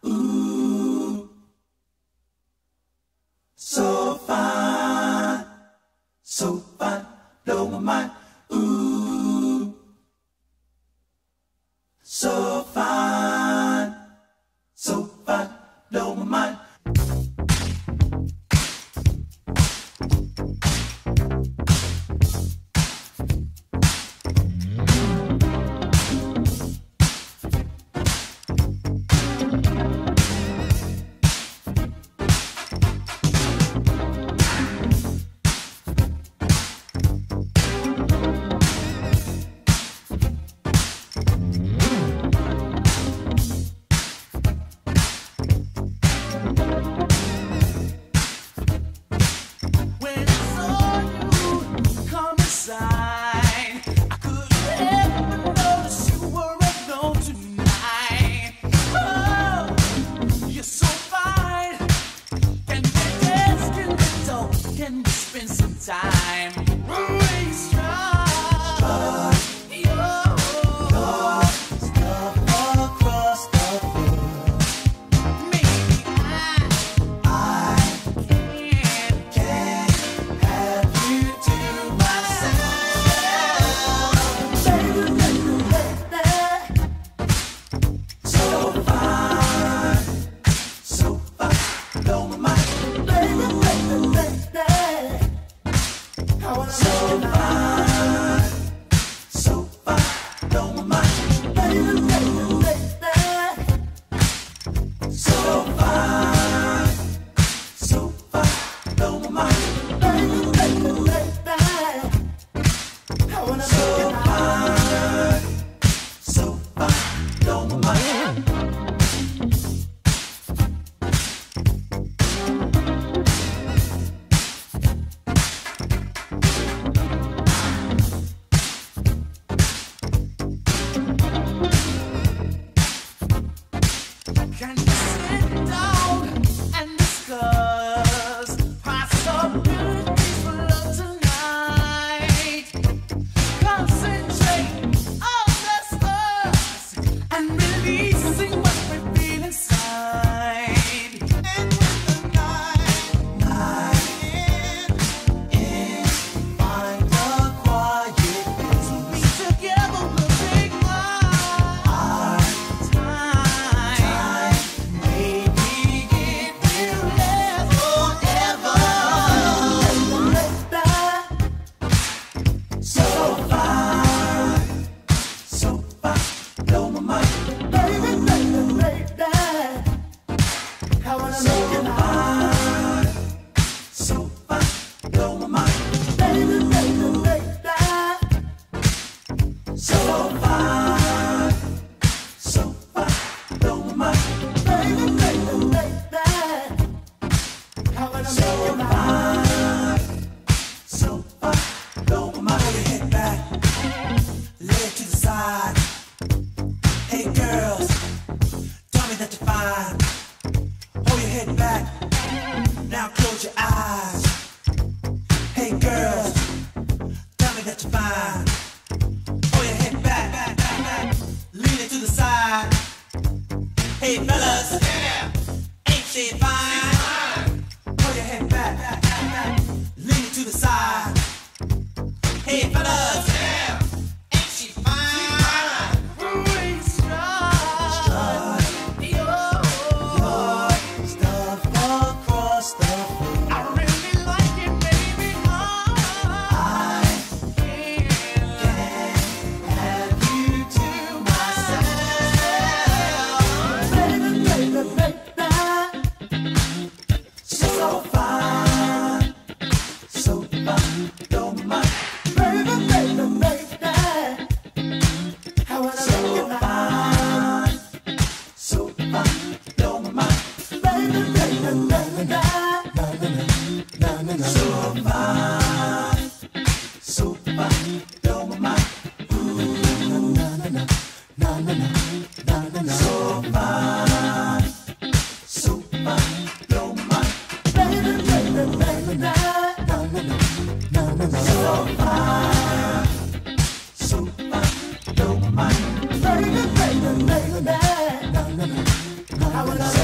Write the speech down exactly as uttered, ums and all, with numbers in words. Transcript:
Ooh, so fine, so fine, blow my mind. Ooh, so fine, so fine, blow my mind. Spend some time. Really strut. Your stuff across the floor. maybe I, I can, can't have you to myself. Baby, baby, baby. So fine, so fine, blow my mind. Baby, baby, baby. So fine, so fine, blow my mind. Baby, baby, baby. So fine, so fine, blow my mind. Baby, baby, baby. So fine, so fine, blow my mind. can you sit down and discuss possibilities for love tonight? Concentrate on just us and releasing what we feel inside. And when the night, Night ends, find a quiet place. we together will take our time. Maybe it will last forever. So fine, so fine, blow my mind. Baby, baby, baby. So fine, so fine, blow my mind. Baby, baby, baby. So fine, so fine, blow my mind. Baby, baby, baby. So fine, so fine, blow my mind. Hold your head back, lay it to the side. Hey girls, tell me that you're fine. Hold your head back, now close your eyes. Hey girls, tell me that you're fine. Hold your head back, back, back, back. Lean it to the side. Hey fellas, yeah, ain't she fine? Hold your head back, back, back, back. Lean it to the side. Hey fellas, yeah, ain't she fine? We strut. Your Stuff across the floor. I really like it, baby. Oh, I yeah. can't have you to myself. Baby, baby, baby. So fine, so fine, blow my mind. Baby, baby, baby. So fine, so fine, blow my mind. Baby, baby, baby. So fine, so fine, blow my mind. Ooh, na na na na na na na na. So fine, so fine, blow my mind. Baby, baby, baby. Na na na na na na. So fine, so fine, blow my mind. Baby, baby, baby. Na na na na na.